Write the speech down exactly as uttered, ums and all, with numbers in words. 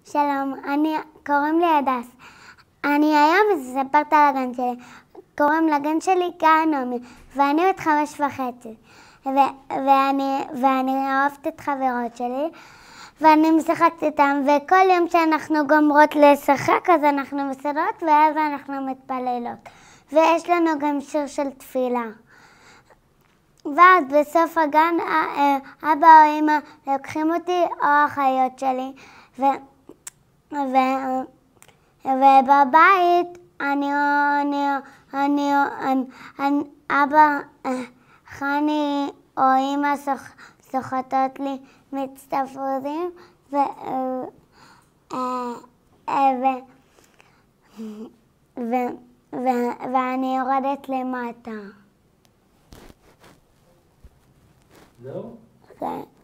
שלום, אני, קוראים לי הדס. אני היום מספרת על הגן שלי. קוראים לגן שלי גן נעמי, ואני בת חמש וחצי. ו- ואני, ואני אוהבת את חברות שלי, ואני משחקת איתם, וכל יום שאנחנו גומרות לשחק, אז אנחנו מסדרות, ואז אנחנו מתפללות. ויש לנו גם שיר של תפילה. ואז בסוף הגן, אבא או אמא לוקחים אותי, או האחיות שלי, ו... ו... ובבית אני, אני, אני, אני, אני, אבא, חני או אמא סוח, סוחטות לי מצטפוזים, ו... ו... ו... ו... ו... ואני יורדת למטה. זהו? כן.